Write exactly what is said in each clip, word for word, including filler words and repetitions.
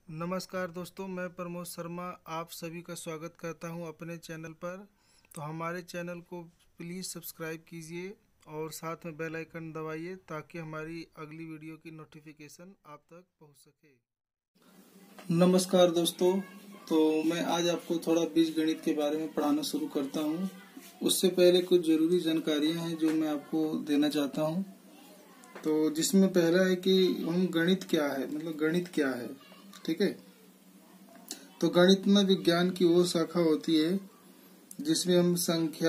नमस्कार दोस्तों, मैं प्रमोद शर्मा आप सभी का स्वागत करता हूं अपने चैनल पर। तो हमारे चैनल को प्लीज़ सब्सक्राइब कीजिए और साथ में बेल आइकन दबाइए ताकि हमारी अगली वीडियो की नोटिफिकेशन आप तक पहुंच सके। नमस्कार दोस्तों, तो मैं आज आपको थोड़ा बीजगणित के बारे में पढ़ाना शुरू करता हूं। उससे पहले कुछ ज़रूरी जानकारियां हैं जो मैं आपको देना चाहता हूं। तो जिसमें पहला है कि हम गणित क्या है, मतलब गणित क्या है। ठीक है, तो गणित में विज्ञान की वो शाखा होती है जिसमें हम संख्या,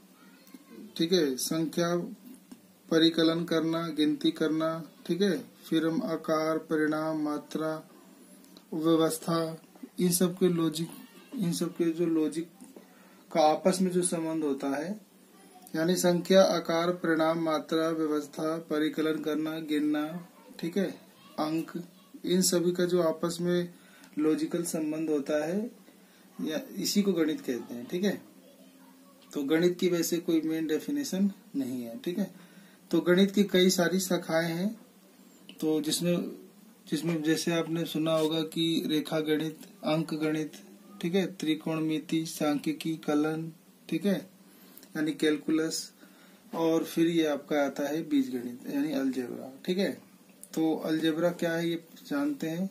ठीक है, संख्या परिकलन करना, गिनती करना, ठीक है, फिर हम आकार, परिणाम, मात्रा, व्यवस्था, इन सब के लॉजिक, इन सब के जो लॉजिक का आपस में जो संबंध होता है, यानी संख्या, आकार, परिणाम, मात्रा, व्यवस्था, परिकलन करना, गिनना, ठीक है, अंक, इन सभी का जो आपस में लॉजिकल संबंध होता है, या इसी को गणित कहते हैं। ठीक है, तो गणित की वैसे कोई मेन डेफिनेशन नहीं है। ठीक है, तो गणित की कई सारी शाखाएं हैं। तो जिसमें जिसमें जैसे आपने सुना होगा कि रेखा गणित, अंक गणित, ठीक है, त्रिकोणमिति, सांख्यिकी, कलन, ठीक है, यानी कैलकुलस, और फिर ये आपका आता है बीजगणित यानी अलजेब्रा। ठीक है, तो अलजेब्रा क्या है ये जानते हैं।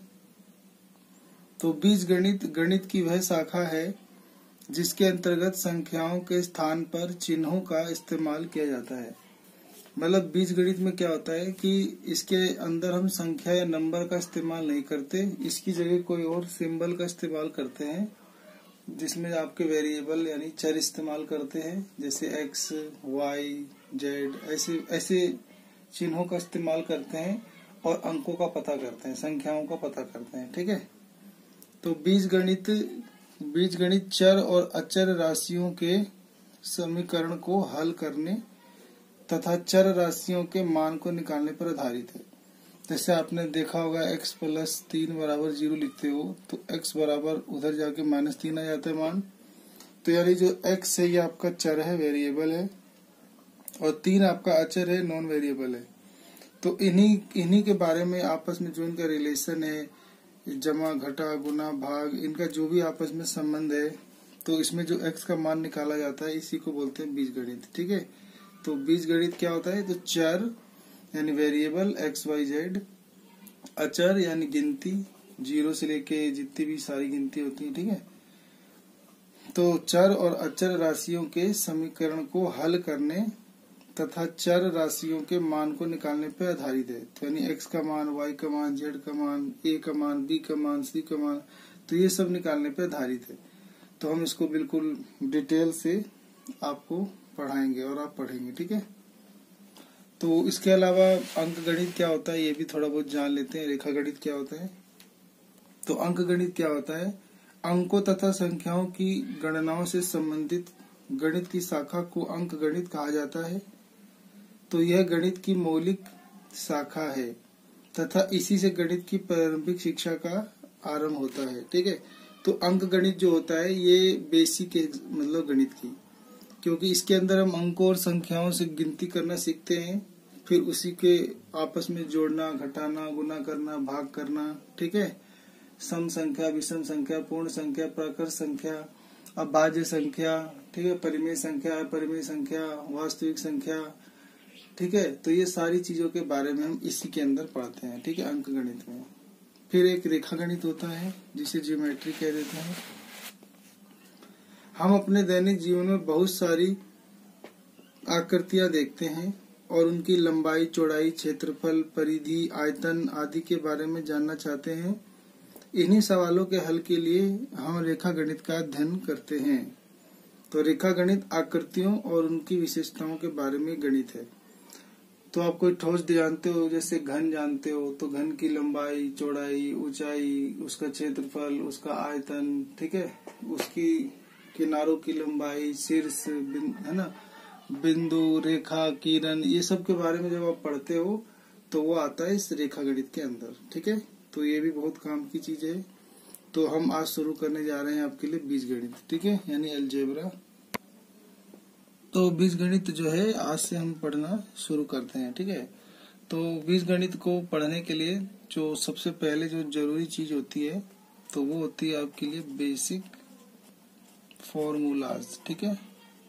तो बीजगणित गणित की वह शाखा है जिसके अंतर्गत संख्याओं के स्थान पर चिन्हों का इस्तेमाल किया जाता है। मतलब बीजगणित में क्या होता है कि इसके अंदर हम संख्या या नंबर का इस्तेमाल नहीं करते, इसकी जगह कोई और सिंबल का इस्तेमाल करते हैं, जिसमें आपके वेरिएबल यानी चर इस्तेमाल करते हैं, जैसे एक्स, वाई, जेड, ऐसे ऐसे चिन्हों का इस्तेमाल करते हैं और अंकों का पता करते हैं, संख्याओं का पता करते हैं। ठीक है, तो बीजगणित बीजगणित चर और अचर राशियों के समीकरण को हल करने तथा चर राशियों के मान को निकालने पर आधारित है। जैसे आपने देखा होगा एक्स प्लस तीन बराबर जीरो लिखते हो तो एक्स बराबर उधर जाके माइनस तीन आ जाता है मान। तो यानी जो एक्स है ये आपका चर है, वेरिएबल है, और तीन आपका अचर है, नॉन वेरिएबल है। तो इन्हीं इन्हीं के बारे में आपस में जो इनका रिलेशन है, जमा, घटा, गुना, भाग, इनका जो भी आपस में संबंध है, तो इसमें जो x का मान निकाला जाता है इसी को बोलते हैं बीजगणित। ठीक है, तो बीजगणित क्या होता है, तो चर यानी वेरिएबल एक्स वाई जेड, अचर यानी गिनती, जीरो से लेके जितनी भी सारी गिनती होती है। ठीक है, तो चर और अचर राशियों के समीकरण को हल करने तथा चर राशियों के मान को निकालने पर आधारित है। तो यानी x का मान, y का मान, z का मान, a का मान, b का मान, c का मान, तो ये सब निकालने पर आधारित है। तो हम इसको बिल्कुल डिटेल से आपको पढ़ाएंगे और आप पढ़ेंगे। ठीक है, तो इसके अलावा अंक गणित क्या होता है ये भी थोड़ा बहुत जान लेते हैं। रेखा गणित क्या होता है। तो अंक गणित क्या होता है, अंकों तथा संख्याओं की गणनाओं से संबंधित गणित की शाखा को अंक गणित कहा जाता है। तो यह गणित की मौलिक शाखा है तथा इसी से गणित की प्रारंभिक शिक्षा का आरंभ होता है। ठीक है, तो अंक गणित जो होता है ये बेसिक है, मतलब गणित की, क्योंकि इसके अंदर हम अंकों और संख्याओं से गिनती करना सीखते हैं, फिर उसी के आपस में जोड़ना, घटाना, गुना करना, भाग करना। ठीक है, सम संख्या, विषम संख्या, पूर्ण संख्या, प्राकृत संख्या, अभाज्य संख्या, ठीक है, परिमेय संख्या, अपरिमेय संख्या, वास्तविक संख्या। ठीक है, तो ये सारी चीजों के बारे में हम इसी के अंदर पढ़ते हैं। ठीक है, अंक गणित में। फिर एक रेखा गणित होता है जिसे ज्योमेट्री कह देते हैं। हम अपने दैनिक जीवन में बहुत सारी आकृतियां देखते हैं और उनकी लंबाई, चौड़ाई, क्षेत्रफल, परिधि, आयतन आदि के बारे में जानना चाहते हैं। इन्हीं सवालों के हल के लिए हम रेखा गणित का अध्ययन करते हैं। तो रेखा गणित आकृतियों और उनकी विशेषताओं के बारे में गणित है। तो आप कोई ठोस जानते हो, जैसे घन जानते हो, तो घन की लंबाई, चौड़ाई, ऊंचाई, उसका क्षेत्रफल, उसका आयतन, ठीक है, उसकी किनारों की लंबाई, शीर्ष, है ना, बिंदु, रेखा, किरण, ये सब के बारे में जब आप पढ़ते हो तो वो आता है इस रेखा गणित के अंदर। ठीक है, तो ये भी बहुत काम की चीज है। तो हम आज शुरू करने जा रहे हैं आपके लिए बीजगणित। ठीक है, यानी अलजेब्रा। तो बीजगणित जो है आज से हम पढ़ना शुरू करते हैं। ठीक है, तो बीजगणित को पढ़ने के लिए जो सबसे पहले जो जरूरी चीज होती है तो वो होती है आपके लिए बेसिक फॉर्मूलाज। ठीक है,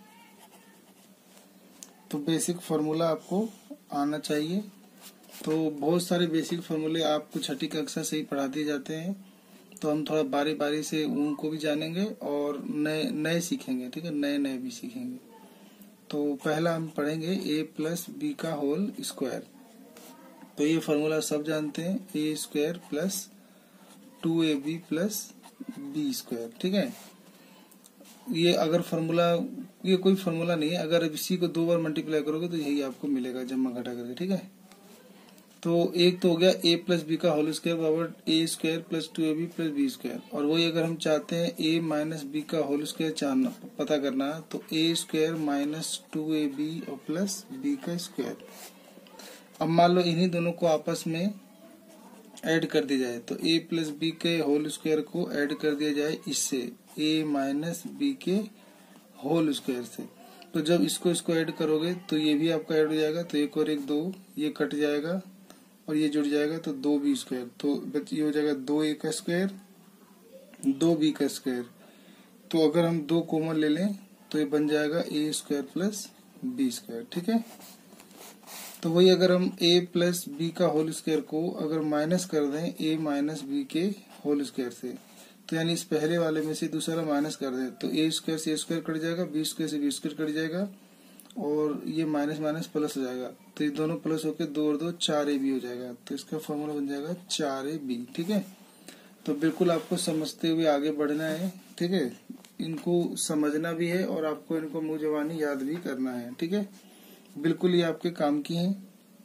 तो बेसिक फार्मूला आपको आना चाहिए। तो बहुत सारे बेसिक फार्मूले आपको छठी कक्षा से ही पढ़ा दिए जाते हैं, तो हम थोड़ा बारी बारी से उनको भी जानेंगे और नए नए सीखेंगे। ठीक है, नए नए भी सीखेंगे। तो पहला हम पढ़ेंगे ए प्लस बी का होल स्क्वायर। तो ये फार्मूला सब जानते हैं, a square plus two a b plus b square. ठीक है, ये अगर फार्मूला, ये कोई फार्मूला नहीं है, अगर इसी को दो बार मल्टीप्लाई करोगे तो यही आपको मिलेगा जमा घटा करके। ठीक है, तो एक तो हो गया ए प्लस बी का होल स्क्वायर बराबर a square plus two a b plus b square. और वही अगर हम चाहते हैं ए माइनस बी का होल स्क्वायर जानना पता करना है तो a square minus two a b और प्लस बी का स्क्वायर। अब मान लो इन्हीं दोनों को आपस में ऐड कर दिया जाए, तो ए प्लस बी के होल स्क्वायर को ऐड कर दिया जाए इससे ए माइनस बी के होल स्क्वायर से। तो जब इसको इसको ऐड करोगे तो ये भी आपका ऐड हो जाएगा, तो एक और एक दो, ये कट जाएगा और ये जुड़ जाएगा तो दो बी स्क्वायर। तो ये हो जाएगा दो ए का स्क्वायर दो बी का स्क्वायर। तो अगर हम दो कॉमन ले लें तो ये बन जाएगा a square plus b square. ठीक है, तो वही अगर हम a प्लस बी का होल स्क्वायर को अगर माइनस कर दें a माइनस बी के होल स्क्वायर से, तो यानी इस पहले वाले में से दूसरा माइनस कर दें तो a स्क्वायर से a स्क्वायर कट जाएगा, b स्क्वायर से b स्क्वायर कट जाएगा और ये माइनस माइनस प्लस हो जाएगा। तो ये दोनों प्लस होकर दो और दो चार ए बी हो जाएगा। तो इसका फॉर्मूला बन जाएगा चार ए बी। ठीक है, तो बिल्कुल आपको समझते हुए आगे बढ़ना है। ठीक है, इनको समझना भी है और आपको इनको मुंह जबानी याद भी करना है। ठीक है, बिल्कुल ये आपके काम की हैं।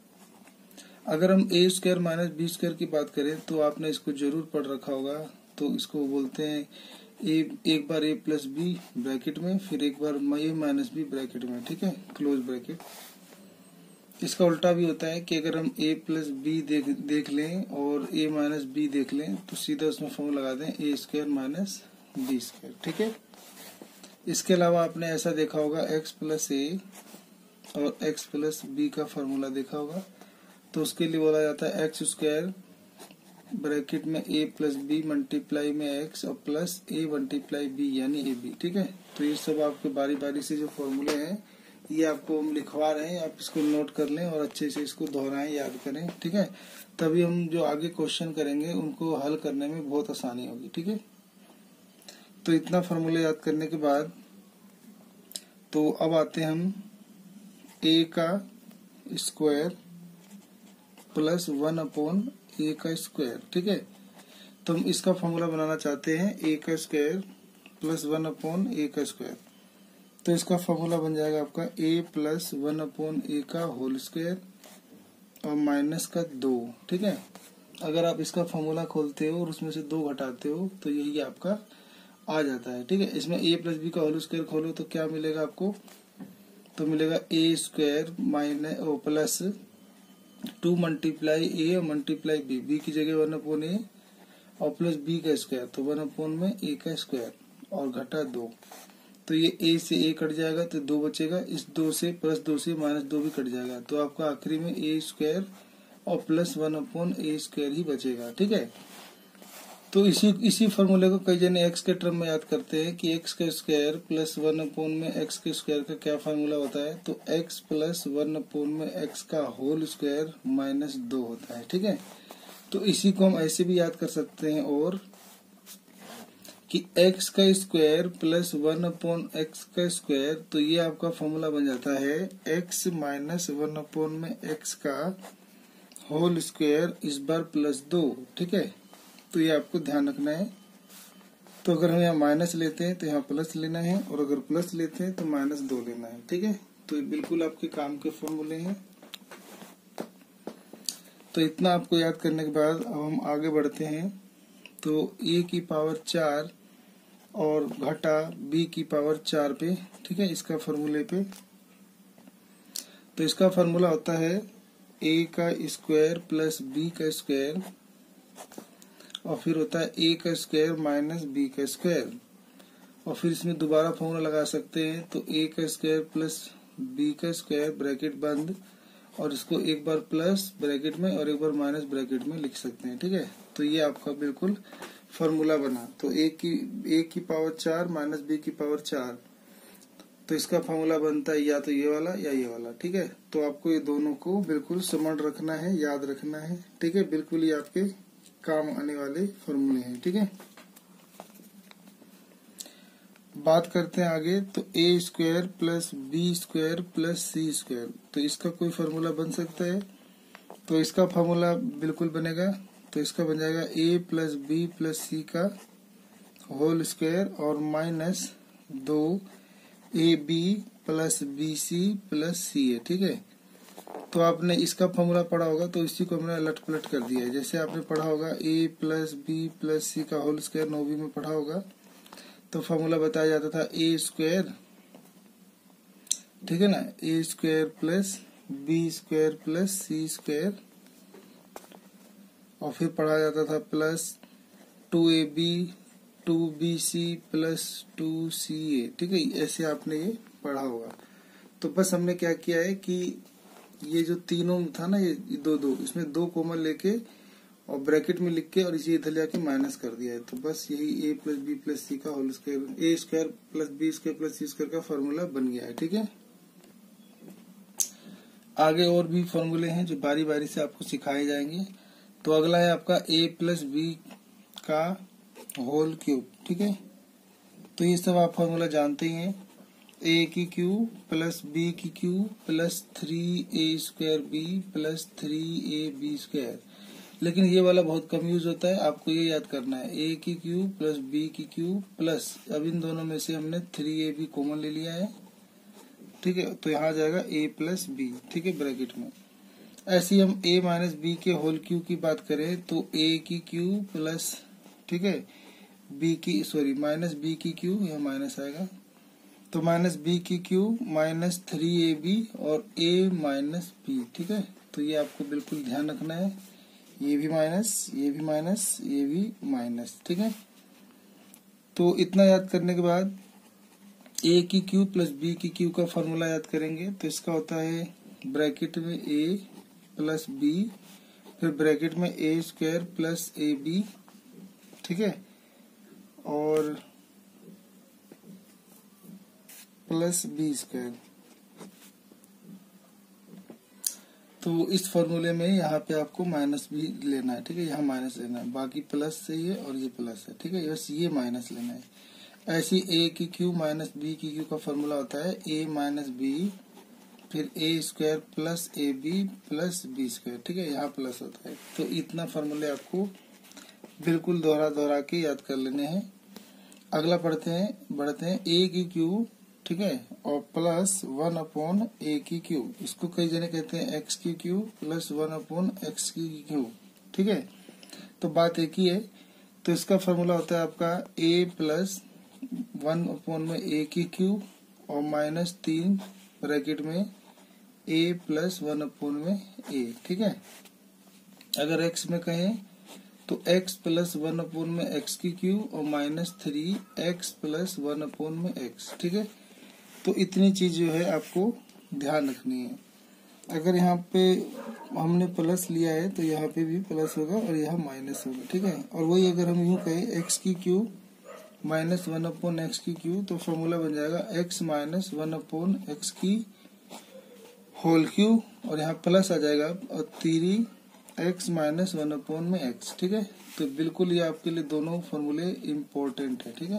अगर हम a square minus b square की बात करें तो आपने इसको जरूर पढ़ रखा होगा। तो इसको बोलते हैं ए, एक बार ए प्लस बी ब्रैकेट में, फिर एक बार ए माइनस बी ब्रैकेट में। ठीक है, क्लोज ब्रैकेट। इसका उल्टा भी होता है कि अगर हम ए प्लस बी देख देख लें और ए माइनस बी देख लें तो सीधा उसमें फॉर्मूला लगा दें a square minus b square. ठीक है, इसके अलावा आपने ऐसा देखा होगा एक्स प्लस ए और एक्स प्लस बी का फॉर्मूला देखा होगा। तो उसके लिए बोला जाता है एक्स स्क्वायर ब्रैकेट में ए प्लस बी मल्टीप्लाई में एक्स और प्लस ए मल्टीप्लाई बी यानी ए बी। ठीक है, तो ये सब आपके बारी बारी से जो फॉर्मूले हैं ये आपको हम लिखवा रहे हैं, आप इसको नोट कर लें और अच्छे से इसको दोहराएं, याद करें। ठीक है, तभी हम जो आगे क्वेश्चन करेंगे उनको हल करने में बहुत आसानी होगी। ठीक है, तो इतना फॉर्मूला याद करने के बाद तो अब आते हैं हम ए का square plus one upon a का स्क्वायर। ठीक है, तो हम इसका फॉर्मूला बनाना चाहते हैं ए का square plus one upon a का स्क्वायर। तो इसका फॉर्मूला बन जाएगा आपका a plus one upon a का होल स्क्वायर और माइनस का दो। ठीक है, अगर आप इसका फॉर्मूला खोलते हो और उसमें से दो घटाते हो तो यही आपका आ जाता है। ठीक है, इसमें ए प्लस बी का होल स्क्वायर खोलो तो क्या मिलेगा आपको, तो मिलेगा a square minus o plus two multiply a और मल्टीप्लाई बी, बी की जगह वन अपॉन ए और प्लस बी का स्क्वायर, तो वन अपॉन में ए का स्क्वायर और घटा दो। तो ये ए से ए कट जाएगा तो दो बचेगा, इस दो से प्लस दो से माइनस दो भी कट जाएगा, तो आपका आखिरी में ए स्क्वायर और plus one upon a square ही बचेगा। ठीक है, तो इसी इसी फॉर्मूले को कई जने एक्स के टर्म में याद करते हैं कि एक्स का स्क्वायर प्लस वन अपॉन में एक्स के स्क्वायर का क्या फॉर्मूला होता है, तो एक्स प्लस वन अपॉन में एक्स का होल स्क्वायर माइनस दो होता है। ठीक है, तो इसी को हम ऐसे भी याद कर सकते हैं और कि एक्स का square plus one upon x का स्क्वायर, तो ये आपका फॉर्मूला बन जाता है एक्स माइनस वन अपॉन में एक्स का होल स्क्वायर इस बार प्लस दो। ठीक है, तो ये आपको ध्यान रखना है। तो अगर हम यहाँ माइनस लेते हैं तो यहाँ प्लस लेना है और अगर प्लस लेते हैं तो माइनस दो लेना है। ठीक है, तो ये बिल्कुल आपके काम के फॉर्मूले हैं। तो इतना आपको याद करने के बाद अब हम आगे बढ़ते हैं। तो ए की पावर चार और घटा बी की पावर चार पे। ठीक है, इसका फॉर्मूले पे, तो इसका फॉर्मूला होता है ए का स्क्वायर प्लस बी का स्क्वायर और फिर होता है ए का स्क्वायर माइनस बी का स्क्वायर और फिर इसमें दोबारा फॉर्मूला लगा सकते हैं। तो ए का स्क्वायर प्लस बी का स्क्वायर ब्रैकेट बंद और इसको एक बार प्लस ब्रैकेट में और एक बार माइनस ब्रैकेट में लिख सकते हैं। ठीक है, तो ये आपका बिल्कुल फॉर्मूला बना। तो ए की ए की पावर चार माइनस बी की पावर चार, तो इसका फॉर्मूला बनता है या तो ये वाला या ये वाला। ठीक है, तो आपको ये दोनों को बिल्कुल समझ रखना है, याद रखना है। ठीक है, बिल्कुल ये आपके काम आने वाले फॉर्मूले हैं। ठीक है, बात करते हैं आगे। तो a square plus b square plus c square, तो इसका कोई फॉर्मूला बन सकता है? तो इसका फॉर्मूला बिल्कुल बनेगा। तो इसका बन जाएगा a plus b plus c का होल स्क्वायर और माइनस दो a b plus b c plus c है। ठीक है, तो आपने इसका फॉर्मूला पढ़ा होगा, तो इसी को हमने अलट पलट कर दिया है। जैसे आपने पढ़ा होगा a plus b plus c का होल स्क्वायर, नौवीं में पढ़ा होगा, तो फॉर्मूला बताया जाता था ए स्क्वायर, ठीक है ना, a square plus b square plus c square, और फिर पढ़ा जाता था plus two a b two b c plus two c a. ठीक है, ऐसे आपने ये पढ़ा होगा। तो बस हमने क्या किया है कि ये जो तीनों था ना, ये दो दो, इसमें दो कॉमन लेके और ब्रैकेट में लिख के और इसे इधर जाके माइनस कर दिया है। तो बस यही a plus b plus c का whole square, a square plus b square plus c square का फॉर्मूला बन गया है। ठीक है, आगे और भी फॉर्मूले हैं जो बारी बारी से आपको सिखाए जाएंगे। तो अगला है आपका ए प्लस बी का होल क्यूब। ठीक है, तो ये सब आप फॉर्मूला जानते ही हैं। ए की क्यूब प्लस बी की cube plus three a square b plus three a b square. लेकिन ये वाला बहुत कम यूज होता है, आपको ये याद करना है। ए की क्यूब प्लस बी की क्यूब प्लस, अब इन दोनों में से हमने थ्री ए बी कॉमन ले लिया है। ठीक है, तो यहाँ आ जाएगा ए प्लस बी। ठीक है, ब्रैकेट में। ऐसे ही हम a माइनस बी के होल क्यूब की बात करें तो a की क्यूब प्लस, ठीक है, b की सॉरी माइनस बी की क्यूब, यह माइनस आएगा, तो माइनस बी की cube minus three a b और a माइनस बी। ठीक है, तो ये आपको बिल्कुल ध्यान रखना है, ये भी माइनस, ये भी माइनस, ये भी माइनस। ठीक है, तो इतना याद करने के बाद a की क्यूब प्लस b की क्यूब का फॉर्मूला याद करेंगे। तो इसका होता है ब्रैकेट में a प्लस बी, फिर ब्रैकेट में a square plus a b. ठीक है, और प्लस बी स्क्वायर। तो इस फॉर्मूले में यहाँ पे आपको माइनस भी लेना है। ठीक है, यहाँ माइनस लेना है, बाकी प्लस से ये और ये प्लस है। ठीक है, बस ये माइनस लेना है। ऐसी ए की क्यूब माइनस बी की क्यूब का फॉर्मूला होता है ए माइनस बी, फिर a square plus a b plus b square. ठीक है, यहाँ प्लस होता है। तो इतना फॉर्मूले आपको बिल्कुल दोहरा दोहरा के याद कर लेने हैं। अगला पढ़ते हैं बढ़ते हैं ए की क्यूब, ठीक है, और प्लस वन अपॉन ए की क्यूब। इसको कई जने कहते हैं एक्स की cube plus one upon x की क्यूब। ठीक है, तो बात एक ही है। तो इसका फॉर्मूला होता है आपका ए प्लस वन अपॉन में ए की क्यूब और माइनस तीन ब्रैकेट में a प्लस वन अपोन में a। ठीक है, अगर x में कहें तो x प्लस वन अपोन में x की क्यूब और minus three x plus one upon में x। ठीक है, तो इतनी चीज जो है आपको ध्यान रखनी है। अगर यहाँ पे हमने प्लस लिया है तो यहाँ पे भी प्लस होगा और यहाँ माइनस होगा। ठीक है, और वही अगर हम यूं कहें x की cube minus one upon x की क्यूब, तो फॉर्मूला बन जाएगा x minus one upon x की होल क्यूब, और यहाँ प्लस आ जाएगा और three x minus one upon में x। ठीक है, तो बिल्कुल ये आपके लिए दोनों फॉर्मूले इम्पोर्टेंट है। ठीक है,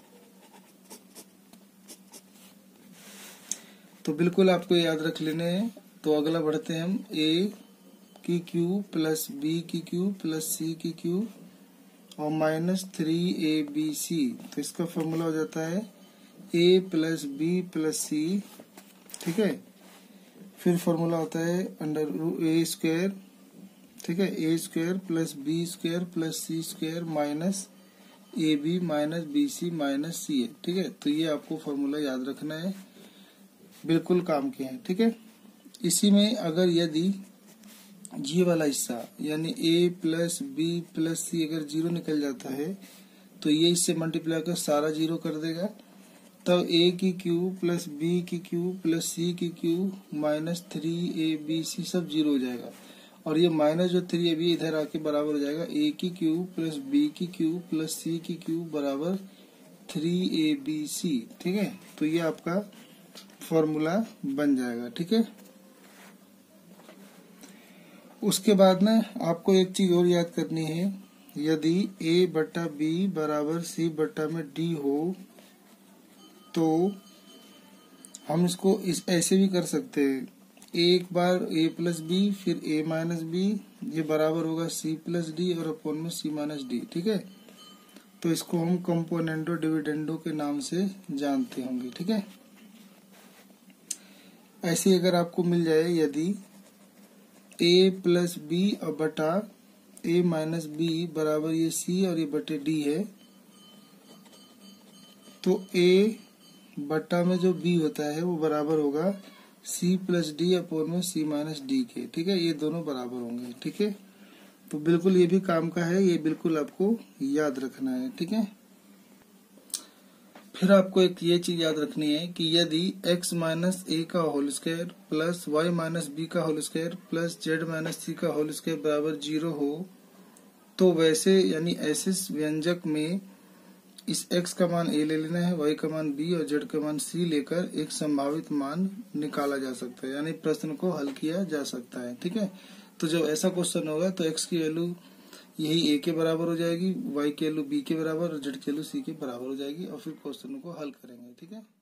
तो बिल्कुल आपको याद रख लेने हैं। तो अगला बढ़ते हैं हम a की क्यूब प्लस बी की क्यूब प्लस सी की क्यूब और minus three a b c. तो इसका फॉर्मूला हो जाता है a plus b plus c. ठीक है, फिर फॉर्मूला होता है अंडर ए स्क्वायर, ठीक है, a square plus b square plus c square minus a b minus b c minus c है। ठीक है, तो ये आपको फॉर्मूला याद रखना है, बिल्कुल काम के हैं। ठीक है, इसी में अगर यदि ये वाला हिस्सा यानी a plus b plus c अगर जीरो निकल जाता है तो ये इससे मल्टीप्लाई कर सारा जीरो कर देगा, तब ए की क्यूब प्लस बी की क्यूब प्लस सी की cube minus three a b c सब जीरो हो जाएगा। और ये माइनस जो थ्री ए बी इधर आके बराबर हो जाएगा ए की क्यूब प्लस बी की क्यूब प्लस सी की क्यूब बराबर थ्री ए बी सी। ठीक है, तो ये आपका फॉर्मूला बन जाएगा। ठीक है, उसके बाद ना आपको एक चीज और याद करनी है, यदि a बट्टा बी बराबर सी बट्टा में डी हो तो हम इसको इस ऐसे भी कर सकते हैं, एक बार a प्लस बी फिर a माइनस बी, ये बराबर होगा c प्लस डी और अपोन में c माइनस डी। ठीक है, तो इसको हम कंपोनेंडो डिविडेंडो के नाम से जानते होंगे। ठीक है, ऐसे अगर आपको मिल जाए यदि a प्लस बी और बटा a माइनस बी बराबर ये c और ये बटे d है, तो a बटा में जो b होता है वो बराबर होगा c प्लस डी अपोन में c माइनस डी के। ठीक है, ये दोनों बराबर होंगे। ठीक है, तो बिल्कुल ये भी काम का है, ये बिल्कुल आपको याद रखना है। ठीक है, फिर आपको एक ये चीज याद रखनी है कि यदि x माइनस ए का whole square plus y minus b का whole square plus z minus c का होल स्क्वायर बराबर जीरो हो, तो वैसे यानी ऐसे व्यंजक में इस x का मान a ले लेना है, y का मान b और z का मान c लेकर एक संभावित मान निकाला जा सकता है, यानी प्रश्न को हल किया जा सकता है। ठीक है, तो जब ऐसा क्वेश्चन होगा तो x की वैल्यू यही a के बराबर हो जाएगी, y की वैल्यू b के बराबर और z की वैल्यू c के बराबर हो जाएगी और फिर क्वेश्चन को हल करेंगे। ठीक है।